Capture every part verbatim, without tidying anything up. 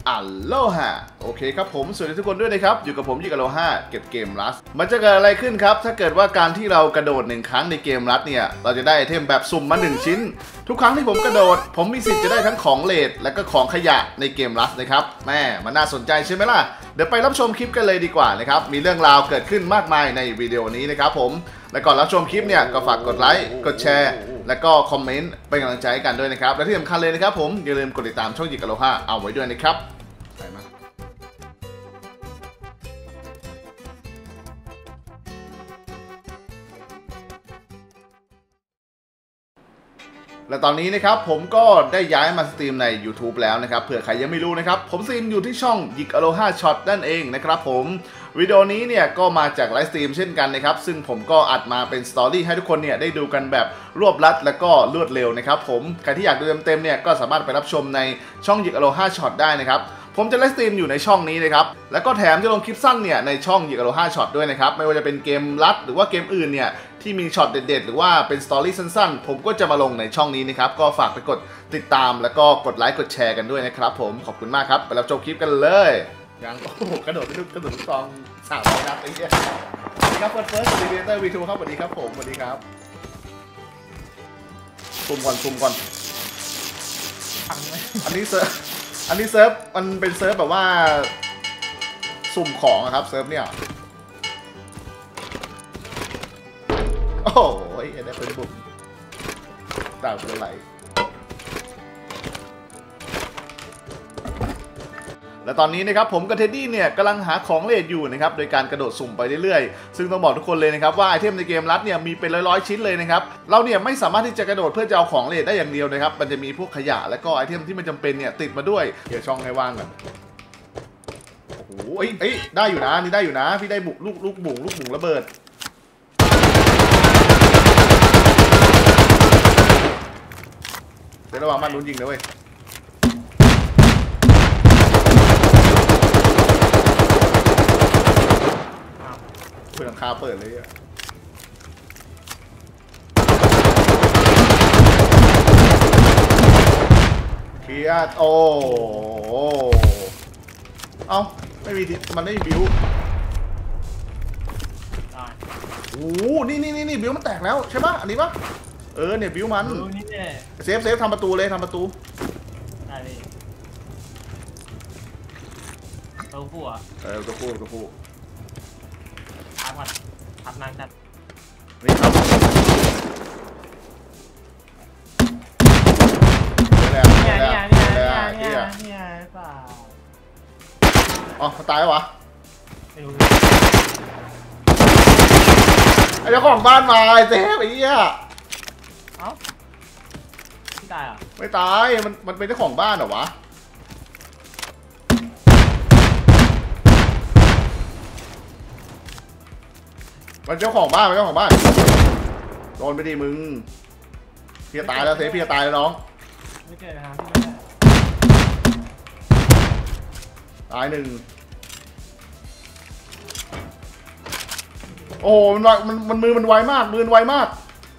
อัลโลฮาโอเคครับผมสวัสดีทุกคนด้วยนะครับอยู่กับผมยิกอโลฮาเก็บเกมลัสมันจะเกิดอะไรขึ้นครับถ้าเกิดว่าการที่เรากระโดดหนึ่งครั้งในเกมลัสเนี่ยเราจะได้ไอเทมแบบสุ่มมาหนึ่งชิ้นทุกครั้งที่ผมกระโดดผมมีสิทธิ์จะได้ทั้งของเลดและก็ของขยะในเกมลัสนะครับแม่มันน่าสนใจใช่ไหมล่ะเดี๋ยวไปรับชมคลิปกันเลยดีกว่านะครับมีเรื่องราวเกิดขึ้นมากมายในวิดีโอนี้นะครับผมและก่อนรับชมคลิปเนี่ยก็ฝากกดไลค์กดแชร์แล้วก็คอมเมนต์เป็นกำลังใจให้กันด้วยนะครับและที่สำคัญเลยนะครับผมอย่าลืมกดติดตามช่องยิกอโลฮาเอาไว้ด้วยนะครับไปมาและตอนนี้นะครับผมก็ได้ย้ายมาสตรีมใน YouTube แล้วนะครับเผื่อใครยังไม่รู้นะครับผมสตรีมอยู่ที่ช่องยิกอโลฮาช็อตนั่นเองนะครับผมวิดีโอนี้เนี่ยก็มาจากไลฟ์สตรีมเช่นกันนะครับซึ่งผมก็อัดมาเป็นสตอรี่ให้ทุกคนเนี่ยได้ดูกันแบบรวบลัดและก็รวดเร็วนะครับผมใครที่อยากดูเต็มๆเนี่ยก็สามารถไปรับชมในช่องยิกอโลฮาช็อตได้นะครับผมจะไลฟ์สตรีมอยู่ในช่องนี้นะครับแล้วก็แถมจะลงคลิปสั้นเนี่ยในช่องยิกอโลฮาช็อตด้วยนะครับไม่ว่าจะเป็นเกมลัดหรือว่าเกมอื่นเนี่ยที่มีช็อตเด็ดๆหรือว่าเป็นสตอรี่สั้นๆผมก็จะมาลงในช่องนี้นะครับก็ฝากไปกดติดตามแล้วก็กดไลค์กดแชร์กันด้วยนะครับผมขอบคุณมากครับไปรับชมคลิปกันเลยยังโอ้โหกระโดดไปดูกระโดดลูกซองสามร้อยนัดไอ้เหี้ยสวัสดีครับเฟิร์สเฟิร์สรีวิวเตอร์วีทูครับสวัสดีครับผมสวัสดีครับซุ่มก่อนซุ่มก่อนอันนี้เซิร์ฟอันนี้เซิร์ฟมันเป็นเซิร์ฟแบบว่าสุ่มของครับเซิร์ฟเนี่ยโอ้โหได้เป็นบุ๋มดาวเป็นไหลและตอนนี้นะครับผมกับเท็ดดี้เนี่ยกำลังหาของเลดอยู่นะครับโดยการกระโดดสุ่มไปเรื่อยๆซึ่งต้องบอกทุกคนเลยนะครับว่าไอเทมในเกมลัดเนี่ยมีเป็นร้อยๆชิ้นเลยนะครับเราเนี่ยไม่สามารถที่จะกระโดดเพื่อจะเอาของเลดได้อย่างเดียวนะครับมันจะมีพวกขยะและก็ไอเทมที่มันจำเป็นเนี่ยติดมาด้วยเดี๋ยวช่องให้ว่างกันโอ้โหเอ้ยได้อยู่นะนี่ได้อยู่นะพี่ได้บุกลูกลูกบุ๋งลูกบุ๋งระเบิดเดี๋ยวระวังมันลุ้นยิงนะเว้ยเปิดหลังคาเปิดเลยอะเคลียร์โอ้เอ้าไม่มีมันไม่มีบิวโอ้นี่นี่นี่บิวมันแตกแล้วใช่ปะอันนี้ปะเออเนี่ยบิวมันเซฟเซฟทำประตูเลยทำประตูได้เลยตัวผู้อ่ะเออตัวผู้ตัวผู้ทับก่อนทับนางจัดนี่ครับเนี่ยเนี่ยเนี่ยเนี่ยเนี่ยเนี่ยเปล่าอ๋อตายแล้ววะไม่รู้ไอ้เจ้าของบ้านมาไอ้เซฟไอ้เหี้ยเอ้าไม่ตายอ่ะไม่ตายมันมันเป็นเจ้าของบ้านเหรอวะมันเจ้าของบ้านมันเจ้าของบ้านโดนไปดิมึงพี่จะตายแล้วเซฟพี่จะตายแล้วน้องไม่เกิดนะครับตายหนึ่งโอ้มันมันมันมือมันไวมากมือมันไวมาก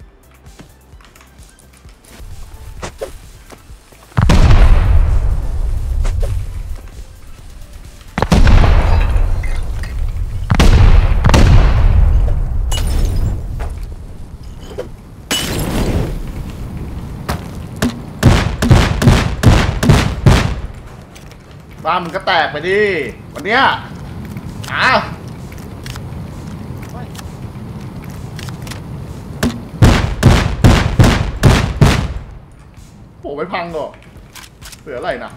บ้านมึงก็แตกไปดิวันเนี้ยอ้าวโหไม่พังหรอเหลืออะไรนะ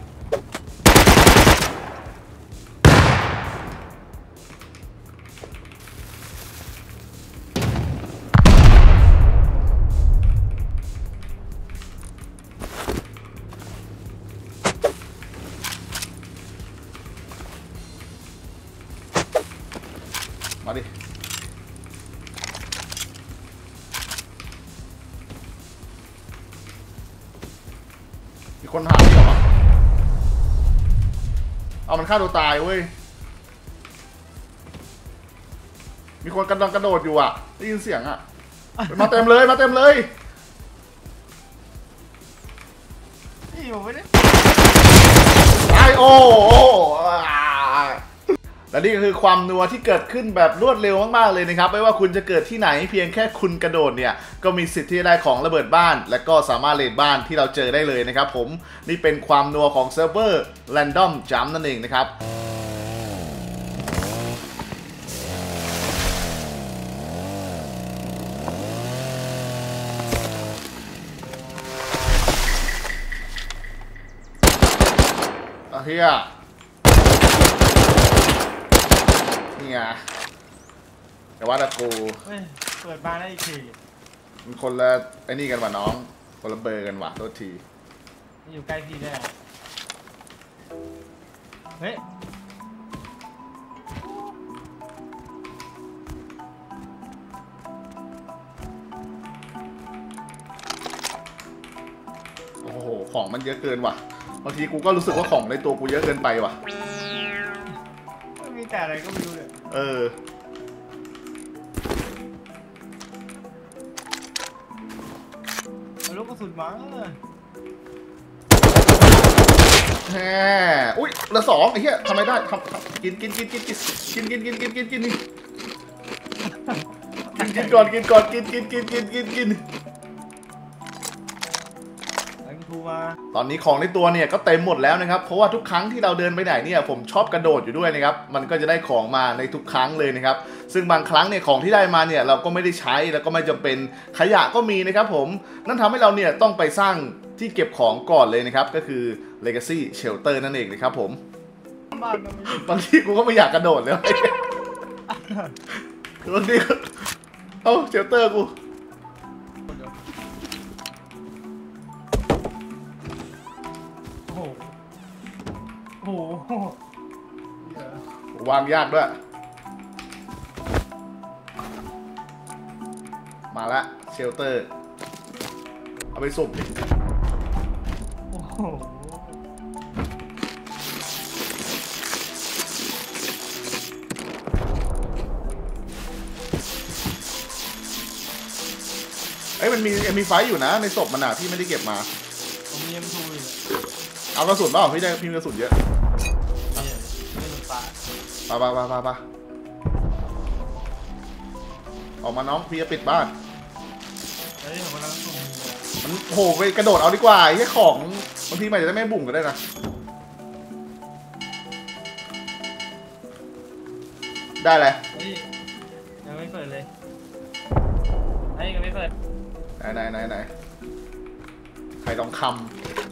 มาดิมีคนหาที่เหรอเอามันฆ่าตัวตายเว้ยมีคนกำลังกระโดดอยู่อ่ะได้ยินเสียงอ่ะมาเต็มเลยมาเต็มเลยนี่ผมไม่ได้ตายโอ้โหและนี่ก็คือความนัวที่เกิดขึ้นแบบรวดเร็วมากๆเลยนะครับไม่ว่าคุณจะเกิดที่ไหนเพียงแค่คุณกระโดดเนี่ยก็มีสิทธิ์ที่จะได้ของระเบิดบ้านและก็สามารถเลดบ้านที่เราเจอได้เลยนะครับผมนี่เป็นความนัวของเซิร์ฟเวอร์ Random Jump นั่นเองนะครับเฮียนี่ไงแต่ว่าตะกูเฮ้ยเปิดบ้านได้อีกทีมันคนละไอ้นี่กันว่ะน้องคนละเบอร์กันว่ะโทษทีมันอยู่ใกล้พี่ได้อะเฮ้ยโอ้โหของมันเยอะเกินว่ะบางทีกูก็รู้สึกว่าของในตัวกูเยอะเกินไปว่ะมันมีแต่อะไรก็ไม่รู้เลยเออเอาลูกกระสุนมาเออแฮอุ้ยละสองไอ้เหี้ยทำไมได้ทำทำกินกินกินกินกินกินกินกินกินกินกินกินกินก่อนกินก่อนกินกินกินกินกินกินมาตอนนี้ของในตัวเนี่ยก็เต็มหมดแล้วนะครับเพราะว่าทุกครั้งที่เราเดินไปไหนเนี่ยผมชอบกระโดดอยู่ด้วยนะครับมันก็จะได้ของมาในทุกครั้งเลยนะครับซึ่งบางครั้งเนี่ยของที่ได้มาเนี่ยเราก็ไม่ได้ใช้แล้วก็ไม่จำเป็นขยะก็มีนะครับผมนั่นทำให้เราเนี่ยต้องไปสร้างที่เก็บของก่อนเลยนะครับก็คือ Legacy Shelter นั่นเองนะครับผมบางทีกูก็ไม่อยากกระโดดเลยบางทีเอ้าเชลเตอร์กูโอ้โหวางยากด้วยมาละเชลเตอร์เอาไปสุ่มดิโอ้โหเอ้ยมันมีเอ็มพีไฟอยู่นะในศพมันอะที่ไม่ได้เก็บมาผมมีเอ็มทูอยู่เอากระสุนเปล่าพี่ได้พี่มีกระสุนเยอะปะปะปะปะปะออกมาน้องพี่จะปิดบ้านเฮ้ยผมกำลังสุ่มมันโหไปกระโดดเอาดีกว่าไอ้ของบางทีมันจะได้ไม่บุ่งก็ได้นะได้เลยยังไม่เปิดเลยไอ้ยังไม่เปิดไหนไหนไหนไหนใครต้องคำ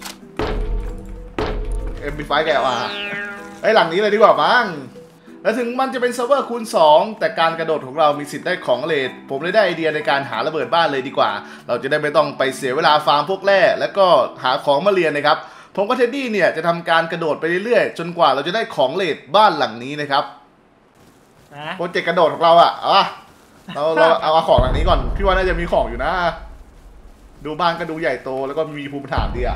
เอ็มบีไฟแกว่ะไอ้หลังนี้เลยดีกว่ามั้งและถึงมันจะเป็นเซิร์ฟเวอร์คูณสองแต่การกระโดดของเรามีสิทธิ์ได้ของเลดผมเลยได้ไอเดียในการหาระเบิดบ้านเลยดีกว่าเราจะได้ไม่ต้องไปเสียเวลาฟาร์มพวกแร่แล้วก็หาของมาเรียนนะครับผมกับเท็ดดี้เนี่ยจะทำการกระโดดไปเรื่อยๆจนกว่าเราจะได้ของเลดบ้านหลังนี้นะครับโปรเจกต์กระโดดของเราอะเอาเราเราเอาของหลังนี้ก่อนพี่ว่าน่าจะมีของอยู่นะดูบ้านก็ดูใหญ่โตแล้วก็มีภูมิฐานดีอะ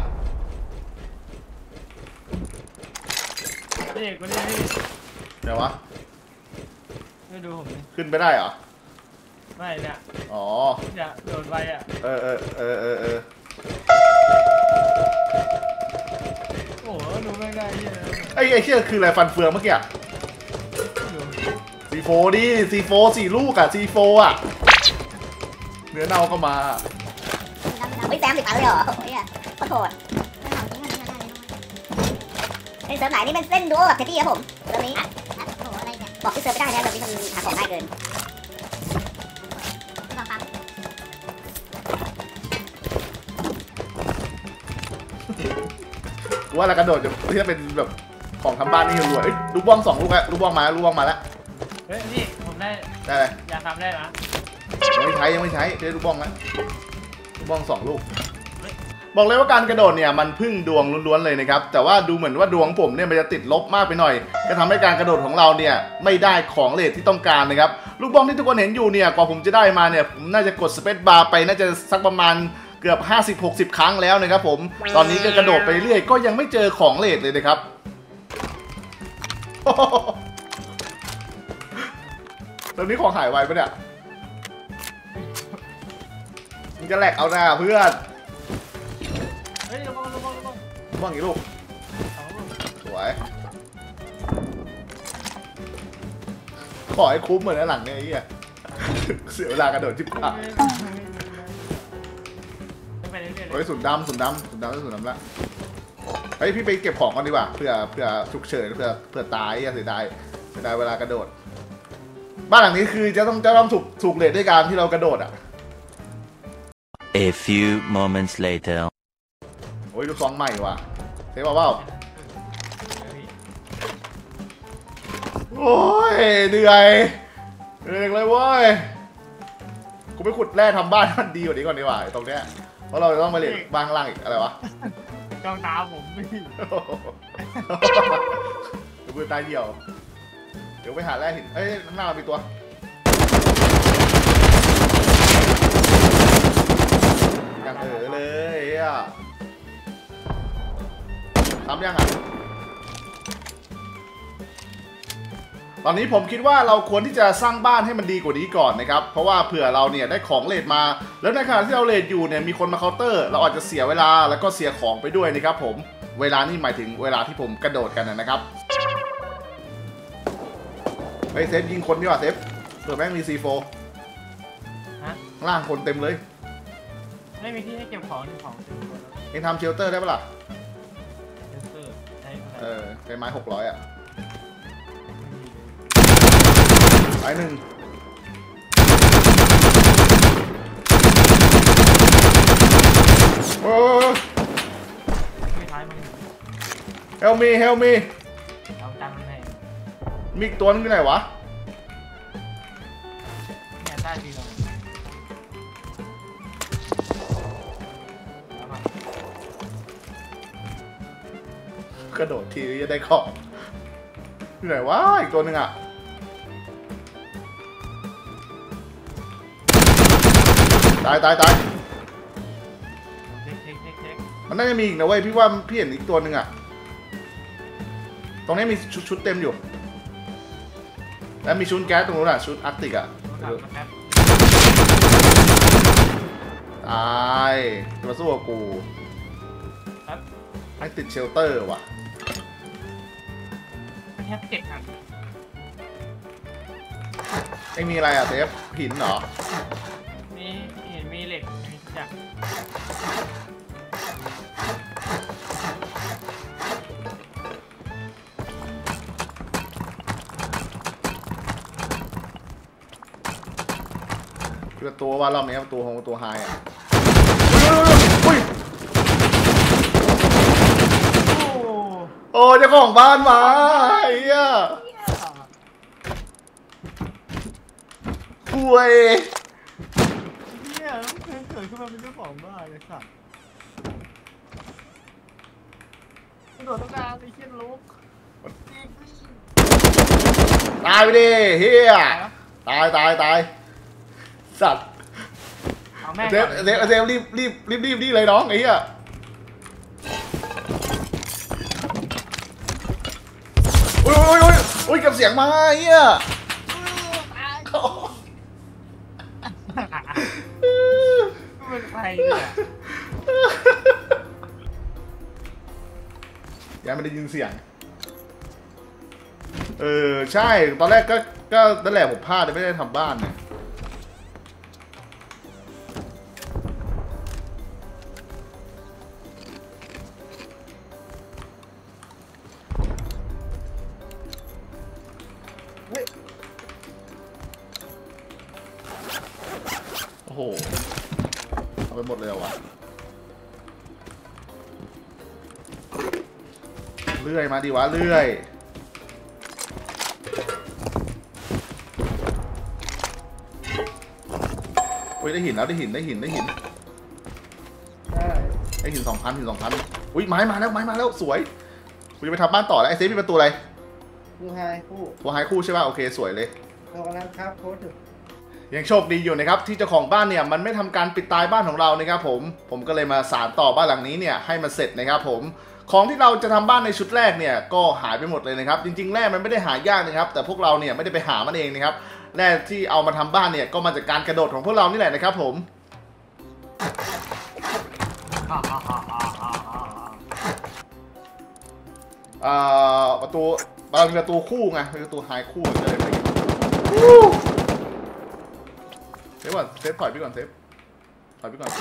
นี่กูนี่นี่เดี๋ยววะไม่ดูผมขึ้นไปได้เหรอไม่เนี่ยอ๋อเนี่ยโดดไปอ่ะเออเออเออเออเออโอ้โหดูไม่ได้เหี้ยไอ้ไอ้เชี่ยคืออะไรฟันเฟืองเมื่อกี้ซีโฟดิซีโฟสี่ลูกอะซีโฟอะเนื้อเน่าก็มาไม่แซมสิบอันเลยเหรอโอ้ยขอโทษไอ้เซิร์ฟไหนนี่เป็นเส้นดูแบบเทตี้ครับผมเซิร์ฟนี้บอกที่เซิร์ฟไม่ได้นะเซิร์ฟนี้มันหาของง่ายเกินกูว่าเรากระโดดจะที่จะเป็นแบบของทำบ้านนี่รวยลูกบ้องสองลูกแล้วลูกบ้องมาลูกบ้องมาแล้วเฮ้ยนี่ผมได้ได้เลยอยากทำได้ไหมยังไม่ใช้ยังไม่ใช้ได้ลูกบ้องแล้วลูกบ้องสองลูกบอกเลยว่าการกระโดดเนี่ยมันพึ่งดวงล้วนๆเลยนะครับแต่ว่าดูเหมือนว่าดวงผมเนี่ยมันจะติดลบมากไปหน่อยก็ทำให้การกระโดดของเราเนี่ยไม่ได้ของเลทที่ต้องการนะครับลูกบ้องที่ทุกคนเห็นอยู่เนี่ยกว่าผมจะได้มาเนี่ยผมน่าจะกดสเปซบาร์ไปน่าจะสักประมาณเกือบ ห้าสิบหกสิบ ครั้งแล้วนะครับผมตอนนี้ก็กระโดดไปเรื่อยก็ยังไม่เจอของเลทเลยนะครับตอนนี้ของหายไวปะเนี่ยมันจะแหลกเอาหน้าเพื่อนเฮ้ยระวังระวังระวังระวังอีกลูกสวยวยขอให้คุ้มเหมือนในหลังเนี่ยไอ้เหี้ยเสียเวลากระโดดจิบขาไปเรื่อยๆเฮ้ยสุดดำสุดดำสุดดำสุดดำละเฮ้ยพี่ไปเก็บของก่อนดีกว่าเพื่อเพื่อฉุกเฉินเพื่อเพื่อตายอย่าเสียดายเสียดายเวลากระโดดบ้านหลังนี้คือจะต้องจะต้องถูกถูกเลทด้วยการที่เรากระโดดอ่ะ A few moments later โอ้ยลูกซองใหม่ว่ะเซฟเปล่าโอ้ยเหนื่อยเหนื่อยเลยเว้ยกูไปขุดแร่ทำบ้านมันดีกว่านี้ก่อนดีกว่าตรงเนี้ยเพราะเราจะต้องมาเลทบ้านข้างล่างอีกอะไรวะจ้องตาผมไม่ดูปืนตายเหี่ยวเดี๋ยวไปหาแร่หินเอ้ยข้างหน้ามีตัวยังเออเลยอ่ะทำยังอ่ะตอนนี้ผมคิดว่าเราควรที่จะสร้างบ้านให้มันดีกว่านี้ก่อนนะครับเพราะว่าเผื่อเราเนี่ยได้ของเลทมาแล้วในขณะที่เราเลทอยู่เนี่ยมีคนมาเคาน์เตอร์เราอาจจะเสียเวลาแล้วก็เสียของไปด้วยนะครับผมเวลานี่หมายถึงเวลาที่ผมกระโดดกันนะครับเฮ้ยเซฟยิงคนดีกว่าเซฟเผื่อแม่งมี ซี โฟร์ฮะข้างล่างคนเต็มเลยไม่มีที่ให้เก็บของของเองทำเชลเตอร์ได้ปะล่ะเซนเซอร์ใช้เออใช้ไม้หกร้อยอ่ะไม้หนึ่งโอ้ไม่ท้ายมันเฮลมีเฮลมีเอาตังค์ให้มีอีกตัวนึงที่ไหนวะเนี่ยใต้ทีเราแล้วก็กระโดดทีจะได้ของที่ไหนวะอีกตัวนึงอ่ะตายตายตายเช็คเช็คเช็คเช็คมันน่าจะมีอีกนะเว้ยพี่ว่าพี่เห็นอีกตัวนึงอ่ะตรงนี้มีชุดชุดเต็มอยู่แล้วมีชุดแก๊สตรงนู้นอ่ะชุดอาร์กติกอ่ะกลับมาแป๊บตายจะมาสู้กับกูครับไอ้ติดเชลเตอร์ว่ะแค่เจ็ดอันไอ้มีอะไรอ่ะเซฟหินเหรอมีเห็นมีเหล็กมีทุกอย่างคือตัวว่ารอบนี้ตัวของตัวไฮอ่ะอุ้ยโอ้โอ้เจ้าของบ้านมาไอ้เหี้ยคุยเนี่ยเพิ่งเกิดขึ้นมาเป็นเจ้าของบ้านเลยสัตว์กระโดดต้องการไอ้เชี่ยลุกตายไปดิเฮียตายตายตายสัตว์เอาแม่เซฟเซฟเซฟรีบรีบรีบรีบรีบเลยน้องไอ้เหี้ยอุ้ยอุ้ยอุ้ยอุ้ยกับเสียงมาไอ้เหี้ยเป็นใครเนี่ยยังไม่ได้ยินเสียงเออใช่ตอนแรกก็ก็นั่นแหละผมพลาดไม่ได้ทำบ้านเนี่ยโอ้โหเอาไปหมดเลยเหรอวะเลื่อยมาดิวะเลื่อยโอ้ยได้หินแล้วได้หินได้หินได้หินได้หินสองพันหินสองพันอุ้ยไม้มาแล้วไม้มาแล้วสวยกูจะไปทำบ้านต่อแล้วไอเซฟมีประตูอะไรดูไฮคู่ตัวไฮคู่ใช่ป่ะโอเคสวยเลยเรากำลังครับโค้ดอยู่ยังโชคดีอยู่นะครับที่เจ้าของบ้านเนี่ยมันไม่ทำการปิดตายบ้านของเรานะครับผมผมก็เลยมาสานต่อบ้านหลังนี้เนี่ยให้มันเสร็จนะครับผมของที่เราจะทำบ้านในชุดแรกเนี่ยก็หายไปหมดเลยนะครับจริงๆแร่มันไม่ได้หายากนะครับแต่พวกเราเนี่ยไม่ได้ไปหามันเองนะครับแร่ที่เอามาทำบ้านเนี่ยก็มาจากการกระโดดของพวกเรานี่แหละนะครับผมอ่าประตูบางประตูคู่ไงประตูไฮคู่จะเลยไปเซฟก่อนเซฟถอยไปก่อนเซฟถอยไปก่อน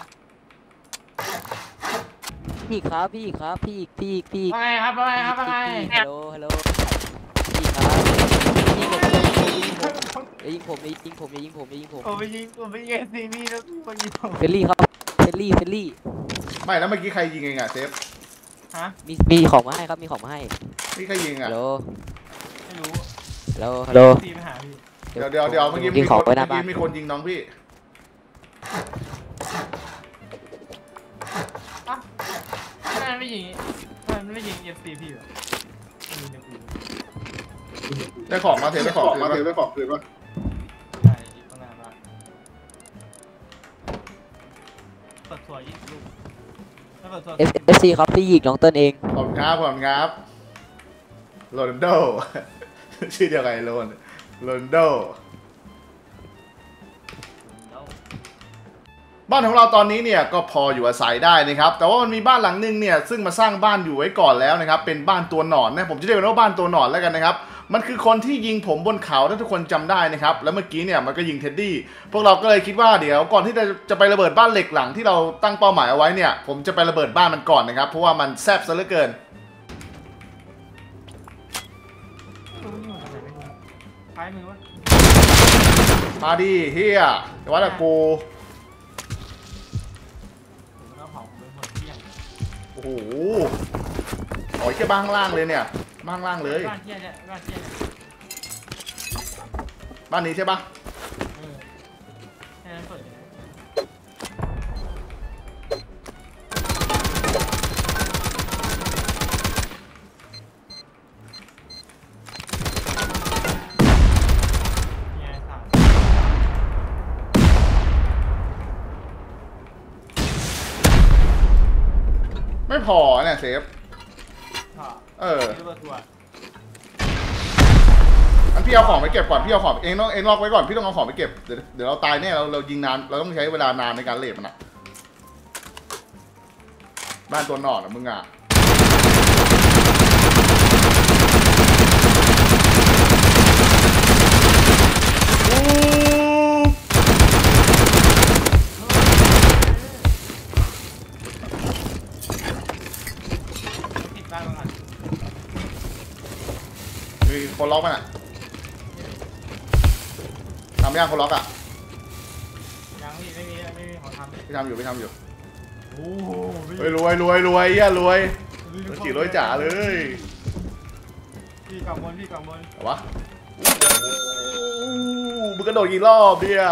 พี่ครับพี่ครับพี่พี่พี่ว่าไงครับว่าไงครับว่าไงฮัลโหลฮัลโหลพี่ครับยิงผมยิงผมยิงผมยิงผมยิงผมผมไปยิงผมไปยิงซีนี่แล้วคนยิงผมเฟลลี่ครับเฟลลี่เฟลลี่ไม่แล้วเมื่อกี้ใครยิงเองอะเซฟฮะมีมีของมาให้ครับมีของมาให้นี่ใครยิงฮัอะลโหลไม่รู้ฮัลโหลฮัลโหลซีไปหาพี่เดี๋ยวเดี๋ยวเดี๋ยวเมื่อกี้ยิมีงคของนไว้หน้าเมื่อบ้านกี้มีคนยิงน้องพี่อ่ะทำไมไม่ยิงทำไมไม่ยิงเอฟซีพี่วะมันยิงอย่างอื่นได้ของมาเทได้ของมาเทได้ของคืนปะใช่ยิงตั้งนานมากเปิดตัวยิงลูกไม่เปิดตัวเอฟเอฟซีครับพี่ยิงน้องเติ้ลเองขอบคุณครับขอบคุณครับโรนัลโด ชื่อเดียวกันโรนโรนัลโด บ้านของเราตอนนี้เนี่ยก็พออยู่อาศัยได้นะครับแต่ว่ามันมีบ้านหลังนึงเนี่ยซึ่งมาสร้างบ้านอยู่ไว้ก่อนแล้วนะครับเป็นบ้านตัวหนอนนะผมจะเรียกว่าบ้านตัวหนอนแล้วกันนะครับมันคือคนที่ยิงผมบนเขาถ้าทุกคนจำได้นะครับแล้วเมื่อกี้เนี่ยมันก็ยิงเท็ดดี้พวกเราก็เลยคิดว่าเดี๋ยวก่อนที่จะจะไประเบิดบ้านเหล็กหลังที่เราตั้งเป้าหมายเอาไว้เนี่ยผมจะไประเบิดบ้านมันก่อนนะครับเพราะว่ามันแซ่บซะเหลือเกินท้ายมือวะมาดิเฮียแต่ว่าแต่กูผมต้องเผาผมเป็นคนที่อย่างโอ้โหอ๋อแค่บ้านข้างล่างเลยเนี่ยบ้านข้างล่างเลยบ้านเที่ยเนี่ยบ้านเที่ยเนี่ยบ้านนี้ใช่ปะเออแค่นั้นเปิดเลยไม่พอเนี่ยเซฟค่ะเออระเบิดตัวอันพี่เอาของไปเก็บก่อนพี่เอาของเองต้องเองล็อกไว้ก่อนพี่ต้องเอาของไปเก็บเดี๋ยวเดี๋ยวเราตายแน่เราเรายิงนานเราต้องใช้เวลานานในการเลบมันอะบ้านตัวหนอนอะมึงอะติดบ้านมาก่อนมีคนล็อกมันอะทำยังคนล็อกอะยังพี่ไม่มีไม่มีของทำพี่ทำอยู่พี่ทำอยู่โอ้โหเฮ้ยรวยรวยรวยเหี้ยรวยจีรวยจ๋าเลยพี่กล่องบนพี่กล่องบนเอาวะมึงกระโดดกี่รอบเนี่ย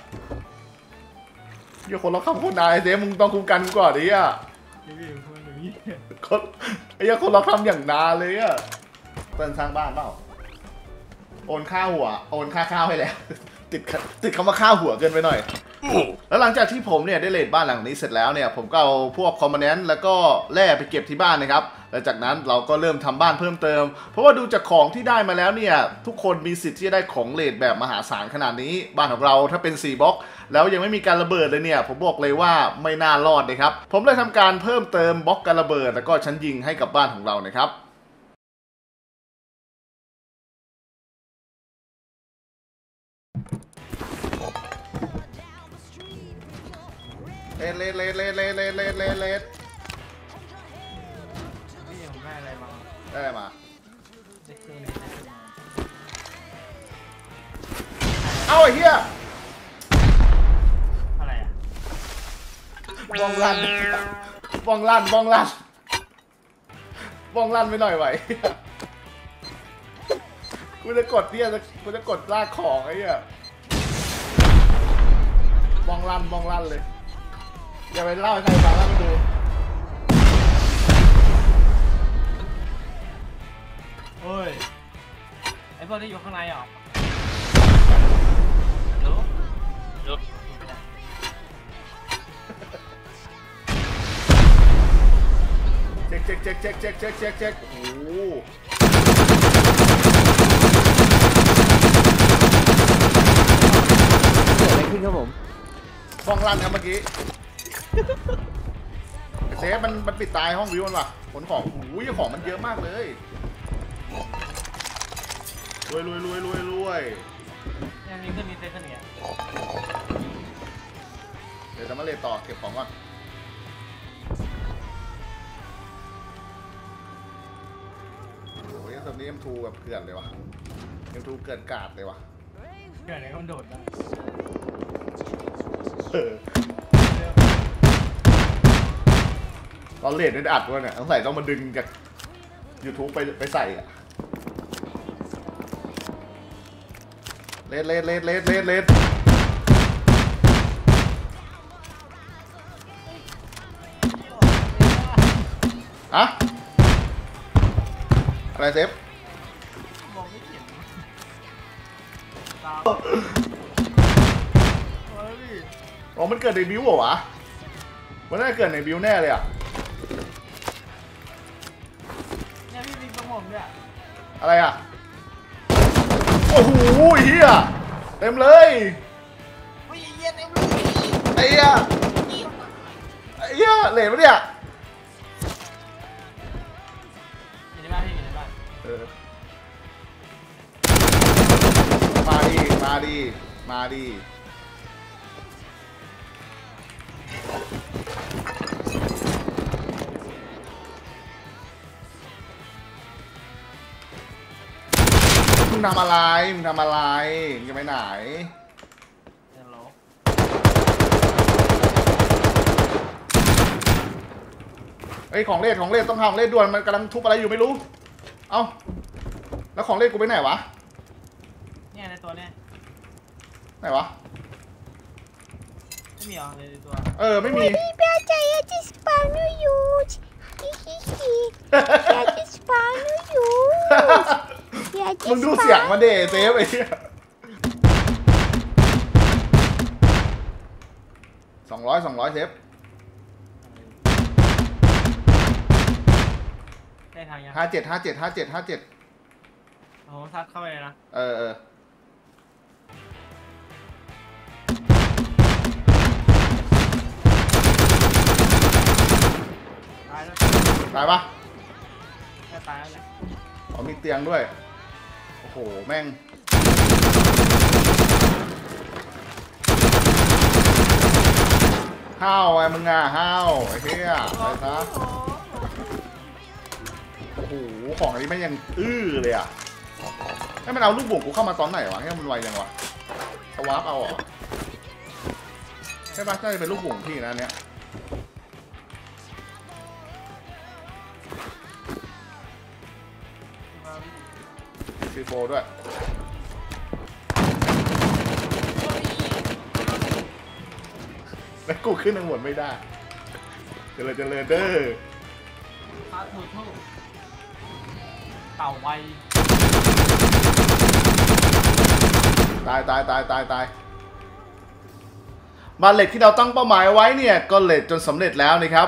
เหี้ยคนล็อกคำโคตรนายเซฟมึงต้องคุ้มกันกูก่อนดิอ่ะพี่พี่คนอย่างนี้คนไอ้เหี้ยคนล็อกทำอย่างนานเลยอ่ะเปิ้ลสร้างบ้านเปล่าโอนค่าหัวโอนค่าข้าวให้แล้ว ติดติดคำว่าค่าหัวเกินไปหน่อย แล้วหลังจากที่ผมเนี่ยได้เลดบ้านหลังนี้เสร็จแล้วเนี่ยผมก็เอาพวกคอมโพเนนต์แล้วก็แร่ไปเก็บที่บ้านนะครับแล้วจากนั้นเราก็เริ่มทำบ้านเพิ่มเติมเพราะว่าดูจากของที่ได้มาแล้วเนี่ยทุกคนมีสิทธิ์ที่จะได้ของเลดแบบมหาศาลขนาดนี้บ้านของเราถ้าเป็นสี่บล็อกแล้วยังไม่มีการระเบิดเลยเนี่ยผมบอกเลยว่าไม่น่ารอดเลยครับผมเลยทำการเพิ่มเติมบล็อกการระเบิดแล้วก็ชั้นยิงให้กับบ้านของเรานะครับเลดเลดเลดเลดเลดเลดเลดเลดเลดพี่ผมได้อะไรมาได้อะไรมาได้เครื่องเลยได้เครื่องมาเอ้าไอ้เหี้ยอะไรอ่ะบ้องลั่นบ้องลั่นบ้องลั่นบ้องลั่นไปหน่อยไหวกูจะกดเนี่ยกูจะกดลากของไอ้เหี้ยบ้องลั่นบ้องลั่นเลยอย่าไปเล่าให้ใครฟังแล้วไปดูโอ้ยไอ้พวกที่อยู่ข้างในอ่ะรู้รู้ไม่ได้เช็คเช็คเช็คเช็คเช็คเช็คเช็คเช็คโอ้โหเกิดอะไรขึ้นครับผมบ้องลั่นครับเมื่อกี้เซฟมันมันปิดตายห้องวิวมันว่ะขนของโอ้ยของมันเยอะมากเลยรวยรวยรวยรวยรวยยังมีขึ้นมีเซตขึ้นเนี่ยเดี๋ยวจะมาเลทต่อเก็บของก่อนโอ้ยตอนนี้ เอ็ม ทู แบบเกลื่อนเลยวะ เอ็ม ทู เกลื่อนกาดเลยวะเกิดอะไรก็มันโดดได้เออตอนเลทได้อัดวะเนี่ยต้องใส่ต้องมาดึงจาก YouTube ไปไปใส่อะเลทเลทเลทเลทเลทเลทอะอะไรเซฟมองไม่เห็นตามโอ้ยพี่อ๋อมันเกิดในบิวเหรอวะมันน่าจะเกิดในบิวแน่เลยอะเนี่ยพี่มีตรงผมเนี่ยอะไรอะโอ้โหเฮียเต็มเลยวิ่งเย็นเอ็มลูกไอ้เหี้ยไอ้เหี้ยเหลวปะเนี่ยอยู่ในบ้านพี่อยู่ในบ้านเออมาดีมาดีมาดีมึงทำอะไรมึงทำอะไรมึงจะไปไหนฮัลโหลเอ้ยของเล่นของเล่นต้องทำเล่นด่วนมันกำลังทุบอะไรอยู่ไม่รู้เอ้าแล้วของเล่นกูไปไหนวะเนี่ยในตัวเนี่ยไหนวะไม่มีเหรอในตัวเออไม่มี Percaya di spawnu huge. Hihihi. Ya di spawnu huge. Ya di มึงดูเสียงมาเดเซฟไอ้เหี้ยสองร้อยสองร้อยเซฟได้ทางยังห้าเจ็ดห้าเจ็ดห้าเจ็ดห้าเจ็ดโอ้โหซัดเข้าไปเลยนะเออเออตายแล้วตายปะแค่ตายแล้วเลยอ๋อมีเตียงด้วย โอ้โห แม่ง ห้าวไอ้มึงอ่ะห้าวไอ้เหี้ยไปซะโอ้โห ของอันนี้แม่งยังอื้อเลยอ่ะให้มันเอาลูกบ่งกูเข้ามาตอนไหนวะให้มันไวยังวะสวาร์ปเอาเหรอใช่ปะน่าจะเป็นลูกบ่งพี่นะอันเนี้ยซีโฟด้วยแล้วกูขึ้นทางหมดไม่ได้เจริญเจริญเด้อพาร์ททูทูเต่าไวตายตายตายตายตายบาเลตที่เราตั้งเป้าหมายไว้เนี่ยก็เลตจนสำเร็จแล้วนะครับ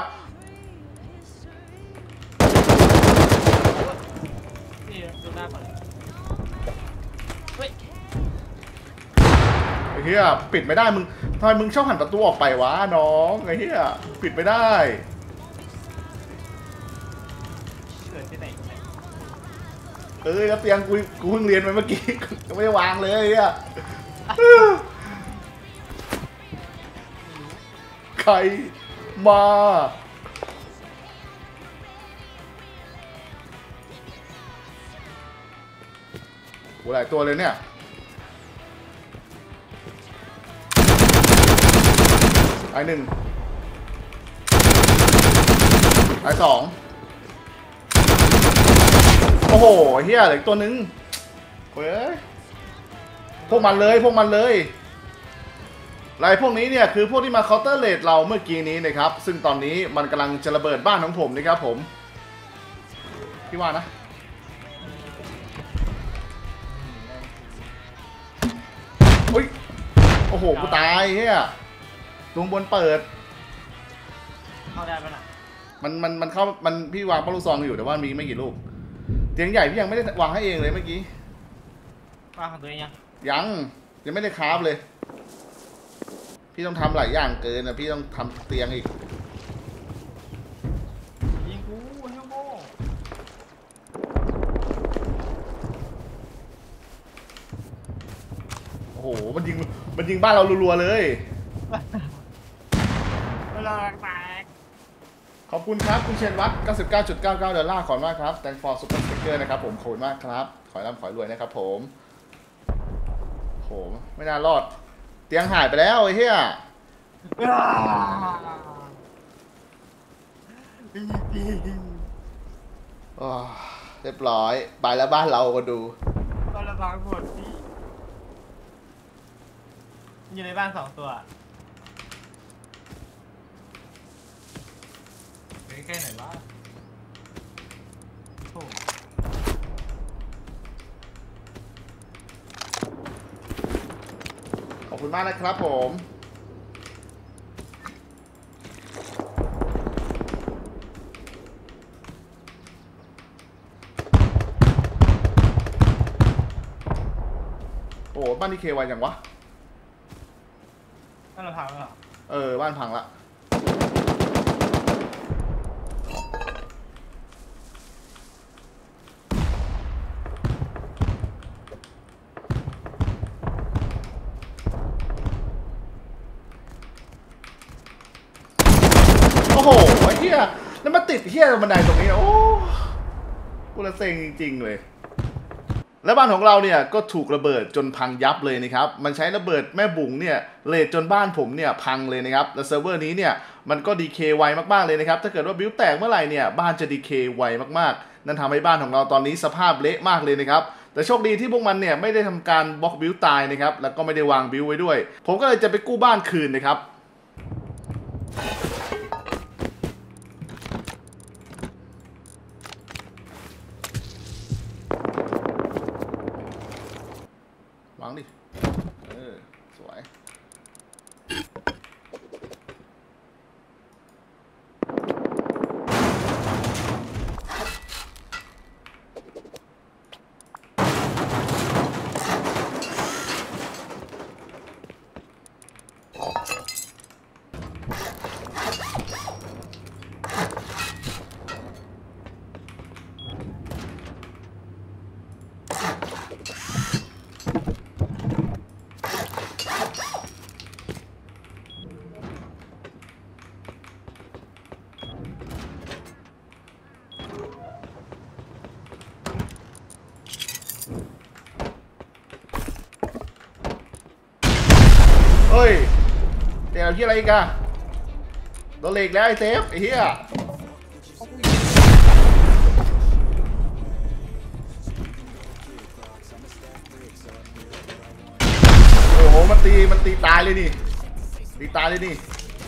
นี่ดูหน้าก่อนเฮ้ยไอ้เหี้ยปิดไม่ได้มึงทำไมมึงชอบหันประตูออกไปวะน้องไอ้เหี้ยปิดไม่ได้เกิดที่ไหนตรงไหนเอ้ยแล้วเตียงกูกูเพิ่งเรียนไปเมื่อกี้ ยังไม่ได้วางเลยไอ้เหี้ยใครมาโหหลายตัวเลยเนี่ยไอ้หนึ่งไอ้สองโอ้โหเฮียเหลืออีกตัวนึงเฮ้ยพวกมันเลยพวกมันเลยรายพวกนี้เนี่ยคือพวกที่มาเคาน์เตอร์เลดเราเมื่อกี้นี้นะครับซึ่งตอนนี้มันกำลังจะระเบิดบ้านของผมนะครับผมพี่ว่านะอุ้ยโอ้โหกูตายเฮียลุงบนเปิดเข้าได้ปะน่ะมันมันมันเข้ามันพี่วางปลูกซองอยู่แต่ว่ามีไม่กี่ลูกเตียงใหญ่พี่ยังไม่ได้วางให้เองเลยเมื่อกี้ป้าของตัวเองยังยังยังไม่ได้คราฟเลย พี่ต้องทำหลายอย่างเกินนะพี่ต้องทำเตียงอีกมันยิงมันยิงบ้านเรารัวๆเลยขอบคุณครับคุณเชนวัฒน์ เก้าสิบเก้าจุดเก้าเก้า ดอลลาร์ขอบคุณมากครับ thank for super sticker นะครับผมขอบคุณมากครับขอให้ร่ำขอให้รวยนะครับผมโหไม่น่ารอดเตียงหายไปแล้วไอ้เหี้ยเรียบร้อยไปแล้วบ้านเราก็ดูบ้านละพังหมดพี่อยู่ในบ้านสองตัวใกล้ๆหน่อยวะโอ้ขอบคุณมากนะครับผม โอ้บ้านที่เคไวจังวะบ้านเราพังแล้วเหรอเออบ้านพังละโอ้โหไอ้เหี้ยแล้วมาติดเหี้ยบันไดตรงนี้โอ้กูละเซ็งจริงๆเลยและบ้านของเราเนี่ยก็ถูกระเบิดจนพังยับเลยนะครับมันใช้ระเบิดแม่บุ๋งเนี่ยเลทจนบ้านผมเนี่ยพังเลยนะครับและเซิร์ฟเวอร์นี้เนี่ยมันก็ดีเคไวมากๆเลยนะครับถ้าเกิดว่าบิวแตกเมื่อไหร่เนี่ยบ้านจะดีเคไวมากๆนั่นทำให้บ้านของเราตอนนี้สภาพเละมากเลยนะครับแต่โชคดีที่พวกมันเนี่ยไม่ได้ทำการบล็อกบิวตายนะครับแล้วก็ไม่ได้วางบิวไว้ด้วยผมก็เลยจะไปกู้บ้านคืนนะครับวางดิเออสวยเฮ้ยเดี๋ยวที่อะไรอีกอะโดนเหล็กแล้วไอ้เซฟไอ้เหี้ยโอ้โหมันตีมันตีตายเลยนี่ตีตายเลยนี่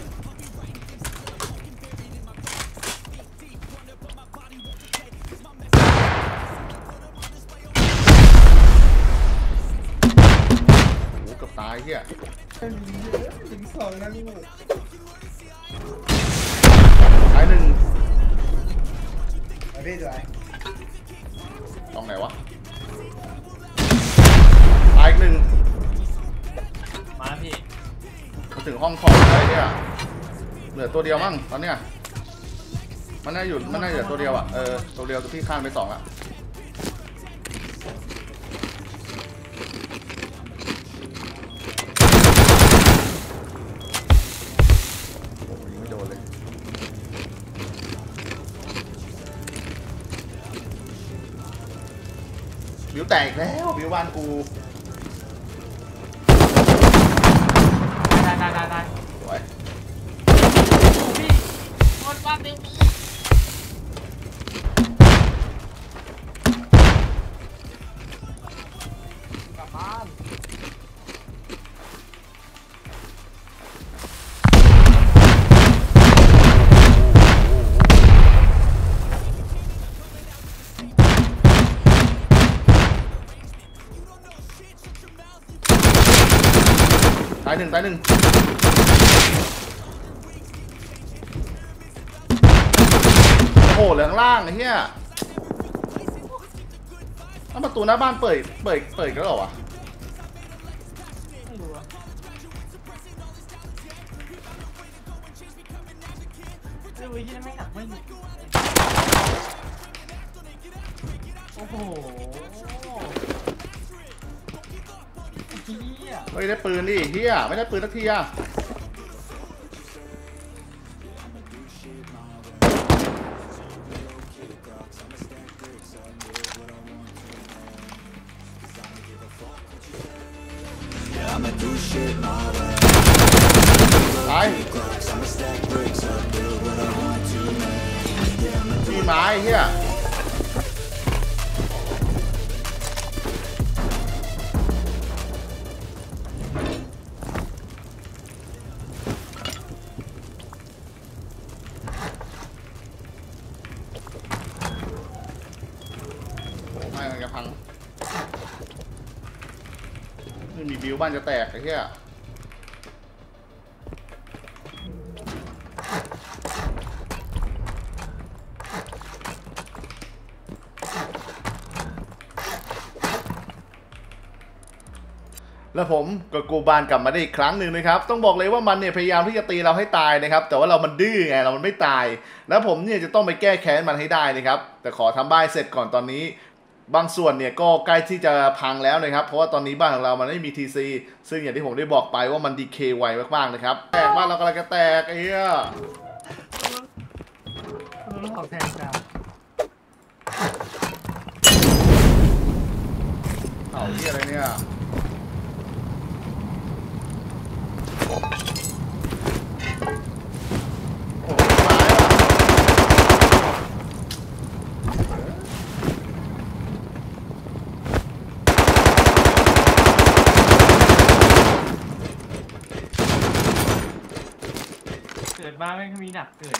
โอ้กับตายเหี้ยถึงสองนะลูกตายหนึ่งเอาได้ด้วยตรงไหนวะตายอีกหนึ่งมาพี่มาถึงห้องของอะไรเนี่ยเหลือตัวเดียวมั้งตอนเนี้ยมันน่าอยู่มันน่าเหลือตัวเดียวอ่ะเออตัวเดียวตัวที่ข้ามไปสองละบิวแตกแล้วบิวบ้านกูได้ได้ได้ได้สวยพี่หมดบ้านบิวกลับบ้านตายหนึ่งตายหนึ่งโอ้โหเหลืองล่างไอ้เหี้ยถ้าประตูหน้าบ้านเปิดเปิดเปิดกันหรอวะไม่รู้อะเรื่องนี้ไม่หนักไม่หนุกโอ้โหเฮียเฮ้ยได้ปืนดิเฮียไม่ได้ปืนสักทีอะตายมีไม้เฮียไม่มันจะพังไม่มีบิวบ้านจะแตกไอ้เหี้ยแล้วผมก็กูบานกลับมาได้อีกครั้งหนึ่งนะครับต้องบอกเลยว่ามันเนี่ยพยายามที่จะตีเราให้ตายนะครับแต่ว่าเรามันดื้อไงเรามันไม่ตายแล้วผมเนี่ยจะต้องไปแก้แค้นมันให้ได้นะครับแต่ขอทำบ้านเสร็จก่อนตอนนี้บางส่วนเนี่ยก็ใกล้ที่จะพังแล้วนะครับเพราะว่าตอนนี้บ้านของเรามันไม่มี ที ซี ซึ่งอย่างที่ผมได้บอกไปว่ามันดีเคไวมากๆนะครับแตกบ้านเรากำลังจะแตกไอ้เหี้ยต้องหอกแทนจ้าเอาเหี้ยอะไรเนี่ยโอ้ตายว่ะเกิดมาไม่มีหนักเกิด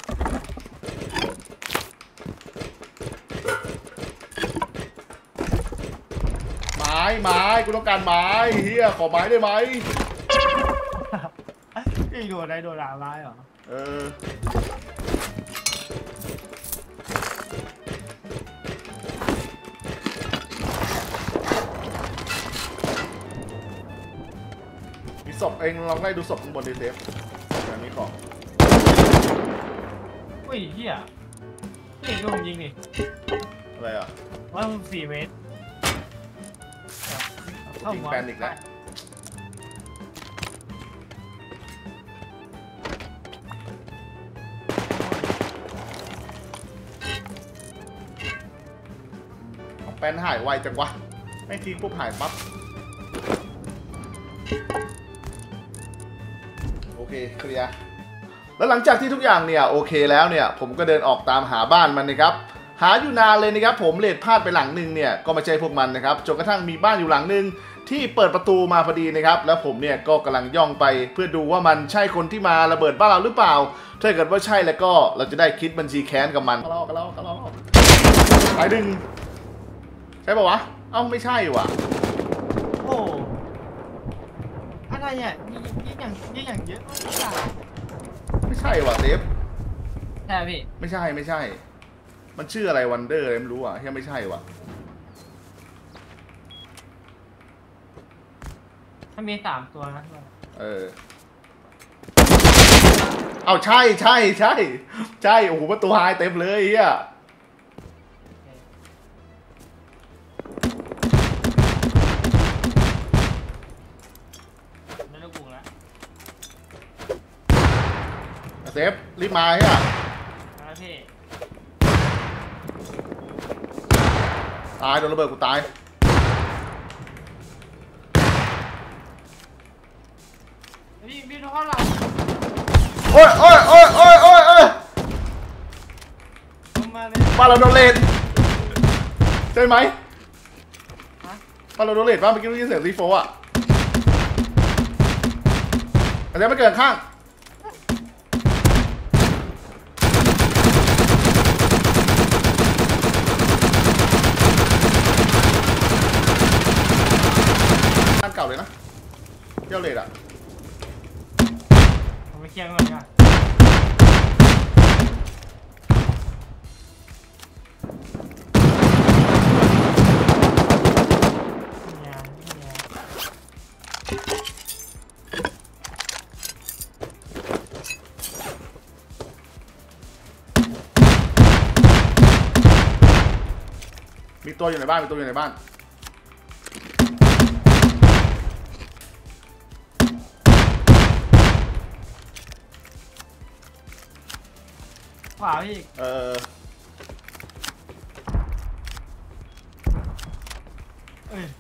ไม้ไม้กูต้องการไม้เฮียขอไม้ได้ไหมพี่โดนได้โดนหลาร้ายเหรอเออมีศพเองลองไล่ดูศพข้างบนดีเซฟแต่มีของอุ้ยเหี้ยเก่งก็ผมยิงนี่อะไรอ่ะว่าผมสี่เมตรเข้ายิงหัวแปนอีกแล้วแปนหายไวจังวะไม่ทิ้งปุ๊บหายปั๊บโอเคเคลียร์แล้วหลังจากที่ทุกอย่างเนี่ยโอเคแล้วเนี่ยผมก็เดินออกตามหาบ้านมันนะครับหาอยู่นานเลยนะครับผมเลดพลาดไปหลังหนึ่งเนี่ยก็ไม่ใช่พวกมันนะครับจนกระทั่งมีบ้านอยู่หลังหนึ่งที่เปิดประตูมาพอดีนะครับแล้วผมเนี่ยก็กำลังย่องไปเพื่อดูว่ามันใช่คนที่มาระเบิดบ้านเราหรือเปล่าถ้าเกิดว่าใช่แล้วก็เราจะได้คิดบัญชีแค้นกับมันกันแล้วกันแล้วกันแล้วไปดึงใช่ป่าวะเอ้าไม่ใช่ว่ะโอ้อะไรอ่ะยิงยิงอย่างยิงอย่างเยอะไม่ใช่ไม่ใช่ว่ะเซฟใช่พี่ไม่ใช่ไม่ใช่มันชื่ออะไรวันเดอร์อะไรไม่รู้อ่ะที่ไม่ใช่ว่ะถ้ามีสามตัวนะเออเอาใช่ใช่ใช่ใช่โอ้โหประตูไฮเต็มเลยเฮียไม่ต้องปรุงแล้วเซฟรีบมาเฮียนะพี่ตายโดนระเบิดกูตายพี่พี่ดูข้างหลังโอ้ยโอ้ยโอ้ยโอ้ยโอ้ยโอ้ยลงมาเลยบ้านเราโดนเลนใช่ไหมฮะบ้านเราโดนเลนป่ะเมื่อกี้ได้ยินเสียงซีโฟอ่ะอาจจะไม่เกินข้างบ้านเก่าเลยนะเที่ยวเลนอ่ะผมไปเคลียร์ก่อนดีกว่าเนี่ยเนี่ยมีตัวอยู่ในบ้านมีตัวอยู่ในบ้านขวาพี่เออเอ้ย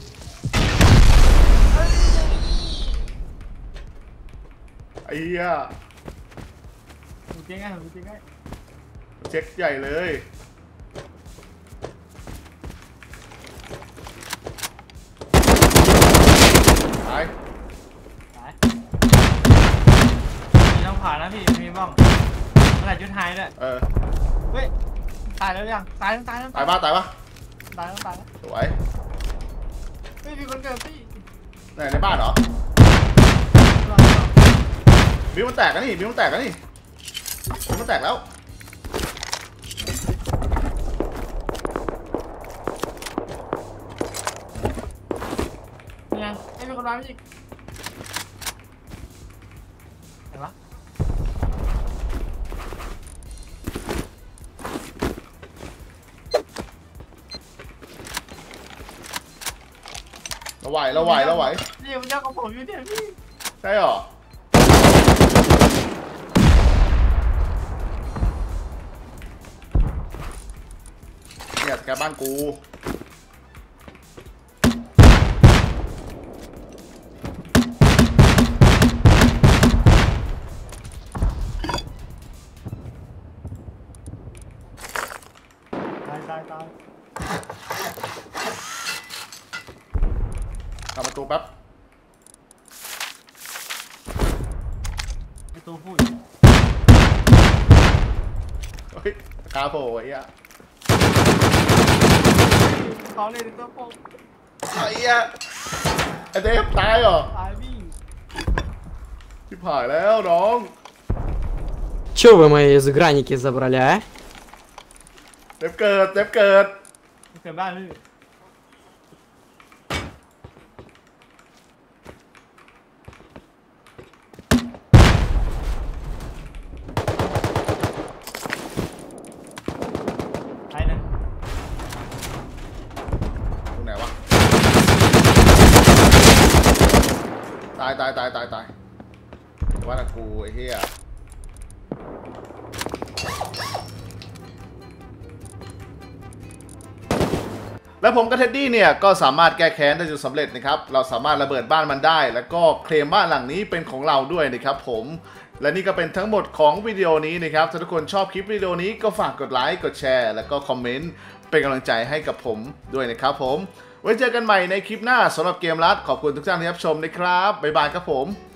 ไอ้เหี้ยผมเจ๊งไงผมเจ๊งไงเช็คใหญ่เลยตายตายมีน้องขวานะพี่มีบ้องขนาดยุทธไฮด้วยเออเฮ้ยตายแล้วยังตายแล้วตายแล้วตายปะตายปะตายแล้วตายแล้วสวยไม่มีคนเกิดพี่ไหนในบ้านเหรอบิวมันแตกกันนี่บิวมันแตกกันนี่บิวมันแตกแล้วเนี่ยไม่มีคนร้ายอีกเห็นปะเราไหวเราไหวเราไหวนี่มันยากกับผมอยู่เนี่ยพี่ใช่หรอเนี่ยแกบ้านกูตายตายตายทำประตูแป๊บไอตัวพูดเฮ้ยคาโผล่ไอ้เหี้ยเขาเลยตัวโป๊กไอ้เหี้ยไอ้เดฟตายเหรอตายพี่ชิบหายแล้วน้อง Чё вы мои загранники забрали, а? เดฟเกิดเดฟเกิดเกิดบ้านพี่ตายหนึ่งตรงไหนวะตายตายตายตายตายว่าแต่กูไอ้เหี้ยและผมกับเท็ดดี้เนี่ยก็สามารถแก้แค้นได้จนสำเร็จนะครับเราสามารถระเบิดบ้านมันได้แล้วก็เคลมบ้านหลังนี้เป็นของเราด้วยนะครับผมและนี่ก็เป็นทั้งหมดของวิดีโอนี้นะครับถ้าทุกคนชอบคลิปวิดีโอนี้ก็ฝากกดไลค์กดแชร์แล้วก็คอมเมนต์เป็นกำลังใจให้กับผมด้วยนะครับผมไว้เจอกันใหม่ในคลิปหน้าสำหรับเกมลัดขอบคุณทุกท่านที่รับชมนะครับบ๊ายบายครับผม